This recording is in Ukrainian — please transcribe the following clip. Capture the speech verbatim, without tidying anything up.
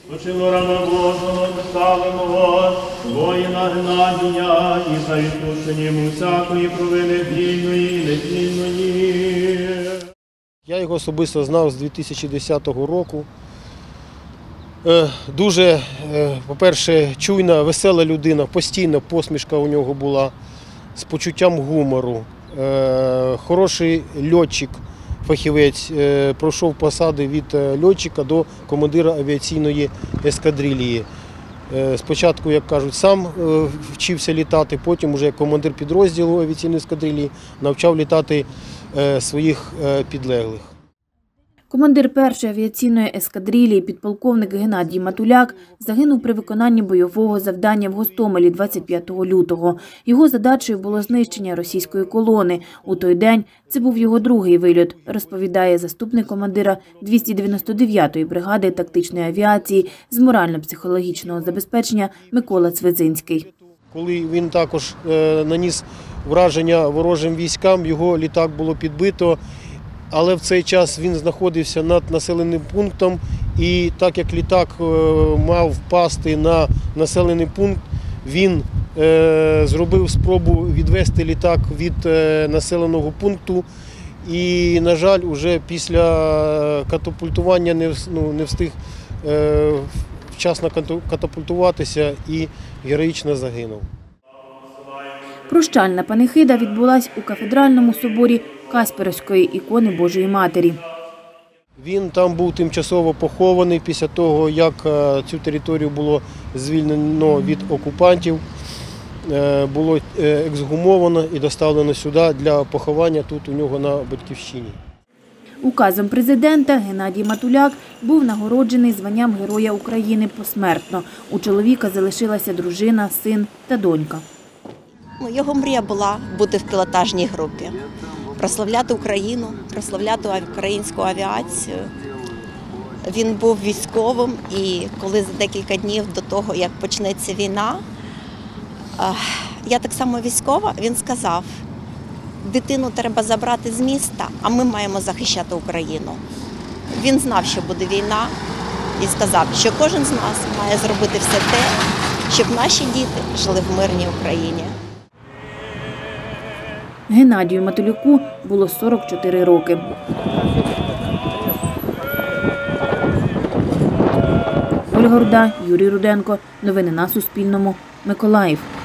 Учило рано Божого, ставимо воїна Геннадія і за відпущенням усякої провини вільної і невільної. Я його особисто знав з дві тисячі десятого року. Дуже, по-перше, чуйна, весела людина, постійна посмішка у нього була, з почуттям гумору. Хороший льотчик, фахівець, пройшов посади від льотчика до командира авіаційної ескадрилії. Спочатку, як кажуть, сам вчився літати, потім вже як командир підрозділу авіаційної ескадрилії навчав літати своїх підлеглих. Командир першої авіаційної ескадрилії, підполковник Геннадій Матуляк, загинув при виконанні бойового завдання в Гостомелі двадцять п'ятого лютого. Його задачею було знищення російської колони. У той день це був його другий вильот, розповідає заступник командира двісті дев'яносто дев'ятої бригади тактичної авіації з морально-психологічного забезпечення Микола Цведзинський. Коли він також наніс враження ворожим військам, його літак було підбито. Але в цей час він знаходився над населеним пунктом, і так як літак мав впасти на населений пункт, він зробив спробу відвести літак від населеного пункту. І, на жаль, уже після катапультування не, ну, не встиг вчасно катапультуватися і героїчно загинув. Прощальна панихида відбулась у кафедральному соборі Касперської ікони Божої Матері. Він там був тимчасово похований після того, як цю територію було звільнено від окупантів, було ексгумовано і доставлено сюди для поховання тут у нього на Батьківщині. Указом президента Геннадій Матуляк був нагороджений званням Героя України посмертно. У чоловіка залишилася дружина, син та донька. Його мрія була бути в пілотажній групі, прославляти Україну, прославляти українську авіацію. Він був військовим, і коли за декілька днів до того, як почнеться війна, я так само військова, він сказав, дитину треба забрати з міста, а ми маємо захищати Україну. Він знав, що буде війна, і сказав, що кожен з нас має зробити все те, щоб наші діти жили в мирній Україні. Геннадію Матуляку було сорок чотири роки. Ольга Руда, Юрій Руденко. Новини на Суспільному. Миколаїв.